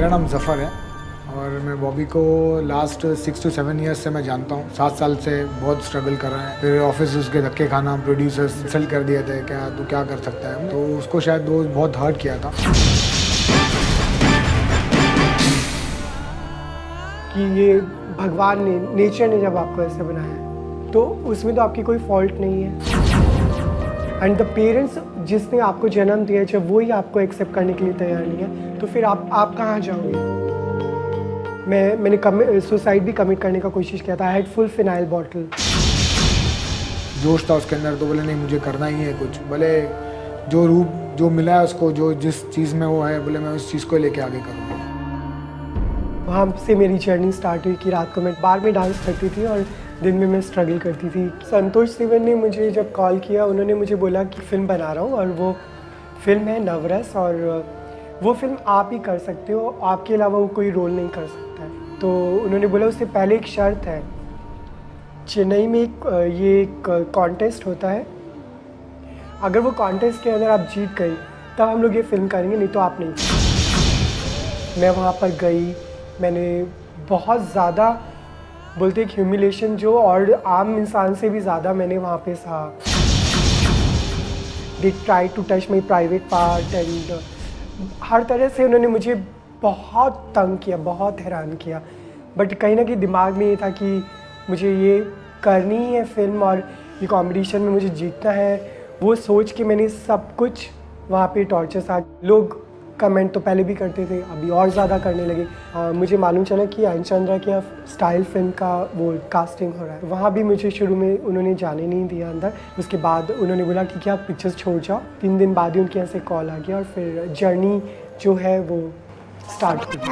मेरा नाम ज़फ़र है और मैं बॉबी को लास्ट 6 to 7 ईयर्स से मैं जानता हूँ। 7 साल से बहुत स्ट्रगल कर रहा है। फिर ऑफिस उसके धक्के खाना, प्रोड्यूसर्स इंसल्ट कर दिए थे, क्या तू क्या कर सकता है, तो उसको शायद वो बहुत हर्ट किया था कि ये भगवान ने, नेचर ने जब आपको ऐसे बनाया है तो उसमें तो आपकी कोई फॉल्ट नहीं है। एंड द पेरेंट्स जिसने आपको जन्म दिया, जब वो ही आपको एक्सेप्ट करने के लिए तैयार नहीं है तो फिर आप कहाँ जाओगे। मैंने सुसाइड भी कमिट करने का कोशिश किया था। I had full phenyl bottle. जोश था उसके अंदर, तो बोले नहीं मुझे करना ही है कुछ, भले जो रूप जो मिला है उसको, जो जिस चीज़ में वो है, बोले मैं उस चीज़ को लेके आगे करूँगा। वहाँ से मेरी जर्नी स्टार्ट हुई कि रात को मैं बार में डांस करती थी और दिन में मैं स्ट्रगल करती थी। संतोष सिवन ने मुझे जब कॉल किया, उन्होंने मुझे बोला कि फ़िल्म बना रहा हूँ और वो फिल्म है नवरस और वो फिल्म आप ही कर सकते हो, आपके अलावा वो कोई रोल नहीं कर सकता है। तो उन्होंने बोला उससे पहले एक शर्त है, चेन्नई में एक कॉन्टेस्ट होता है, अगर वो कॉन्टेस्ट के अंदर आप जीत गई तब हम लोग ये फिल्म करेंगे, नहीं तो आप नहीं। मैं वहाँ पर गई, मैंने बहुत ज़्यादा बोलते एक ह्यूमिलेशन जो और आम इंसान से भी ज़्यादा मैंने वहाँ पे सहा। They try to touch my private part and हर तरह से उन्होंने मुझे बहुत तंग किया, बहुत हैरान किया। बट कहीं ना कहीं दिमाग में ये था कि मुझे ये करनी ही है फिल्म और ये कंपटीशन में मुझे जीतना है। वो सोच के मैंने सब कुछ वहाँ पे टॉर्चर सा। लोग कमेंट तो पहले भी करते थे, अभी और ज़्यादा करने लगे। मुझे मालूम चला कि आयन चंद्रा के स्टाइल फिल्म का वो कास्टिंग हो रहा है। वहाँ भी मुझे शुरू में उन्होंने जाने नहीं दिया अंदर। उसके बाद उन्होंने बोला कि क्या आप पिक्चर्स छोड़ जाओ। 3 दिन बाद ही उनके यहाँ से कॉल आ गया और फिर जर्नी जो है वो स्टार्ट हुई।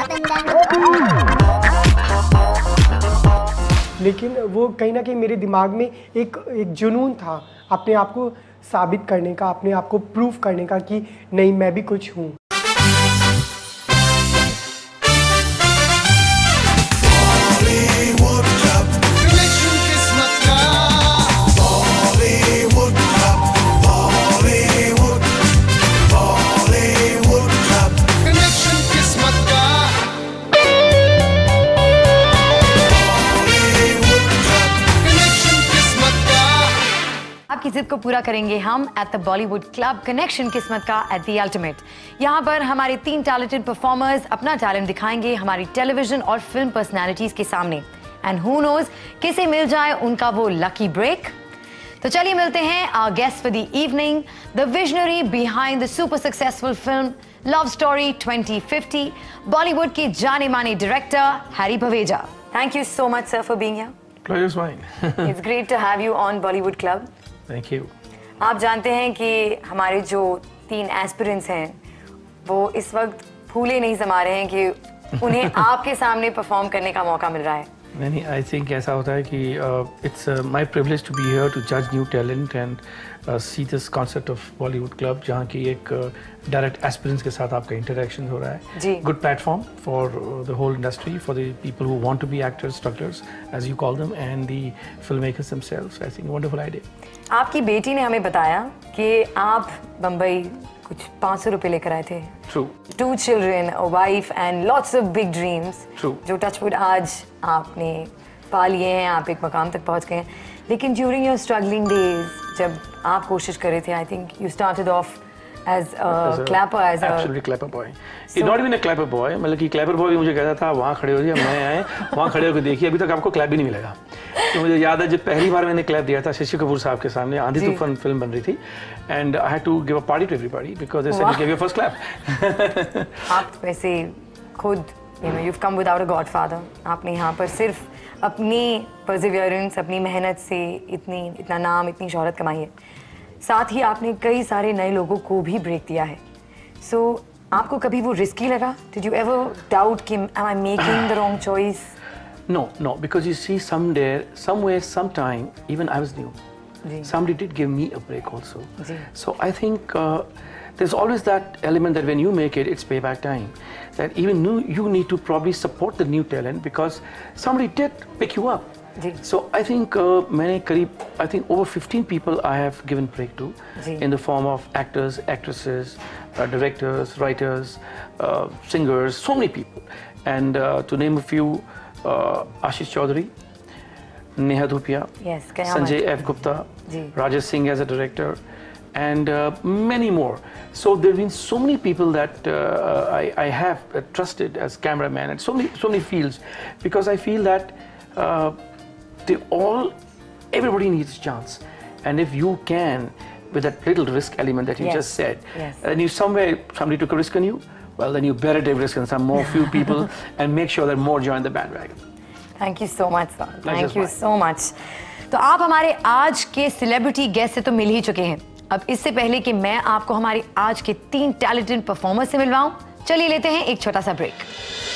लेकिन वो कहीं ना कहीं मेरे दिमाग में एक जुनून था अपने आप को साबित करने का, अपने आप को प्रूव करने का कि नहीं मैं भी कुछ हूँ। आपकी जिद को पूरा करेंगे हम at the Bollywood club connection किस्मत का एट द अल्टीमेट। यहाँ पर हमारे 3 टैलेंटेड परफॉर्मर्स अपना टैलेंट दिखाएंगे हमारी टेलीविजन और फिल्म पर्सनैलिटीज के सामने। एंड हु नोज किसे मिल जाए उनका वो लकी ब्रेक। तो चलिए मिलते हैं our guest for the evening, the visionary behind the super successful film love story 2050, Bollywood के जाने माने director Harry Baweja. Thank you so much sir for being here. Pleasure's mine. It's great to have you on Bollywood club. Thank you. आप जानते हैं कि हमारे जो 3 aspirants हैं वो इस वक्त फूले नहीं समा रहे हैं कि उन्हें आपके सामने परफॉर्म करने का मौका मिल रहा है। नहीं, I think ऐसा होता है कि it's my privilege to be here to judge new talent and see this concept of Bollywood Club, जहाँ की एक direct aspirants के साथ आपका interaction हो रहा है। जी। Good platform for the whole industry, for the people who want to be actors, strugglers, as you call them, and the filmmakers themselves. I think wonderful idea. आपकी बेटी ने हमें बताया कि आप बम्बई कुछ 500 रुपए लेकर आए थे। True. 2 children, a wife and lots of big dreams. True. जो टचवुड आज आपने पा लिए हैं, आप एक मकाम तक पहुंच गए हैं। लेकिन ड्यूरिंग योर स्ट्रगलिंग डेज जब आप कोशिश कर रहे थे, I think you started off as a clapper, as absolutely clapper boy. So, not even a clapper boy, मतलब कि clapper boy भी मुझे कहता था वहाँ खड़े हो जाइए, मैं आए वहाँ खड़े होकर देखिए, अभी तक आपको क्लैप भी नहीं मिलेगा। तो मुझे याद है जब पहली बार मैंने क्लैप दिया था शशि कपूर साहब के सामने, आंधी तूफान फिल्म बन रही थी, and I had to give a party to everybody because they said you gave your first clap. आप वैसे खुद you've come without a godfather. आपने यहाँ पर सिर्फ अपनी perseverance, अपनी मेहनत से इतना नाम, इतनी शोहरत कमाई है। साथ ही आपने कई सारे नए लोगों को भी ब्रेक दिया है। So, आपको कभी वो रिस्की लगा? Did you ever doubt कि am I making the wrong choice? No, because you see somewhere, sometime, even I was new. Somebody did give me a break also. So I think there's always that element that when you make it, it's payback time. That even you need to probably support the new talent because somebody did pick you up. Ji. So I think मैंने करीब I think over 15 people I have given break to ji. in the form of actors, actresses, directors, writers, singers, so many people. And to name a few, Ashish Chaudhary, Neha Dhupia, Yes, Kayamat. Sanjay F. Gupta, ji. Rajesh Singh as a director, and many more. So there have been so many people that I have trusted as cameraman, and so many fields, because I feel that everybody needs a chance, and if you can, with that little risk element that you Yes. just said, Yes. and somebody took a risk on you, well then you better take risk on some more few people and make sure that more join the bandwagon. Thank you so much sir, thank just you mine. So much. तो आप हमारे आज के celebrity guest से तो मिल ही चुके हैं। अब इससे पहले कि मैं आपको हमारे आज के 3 टैलेंटेड परफॉर्मर से मिलवाऊं, चलिए लेते हैं एक छोटा सा ब्रेक।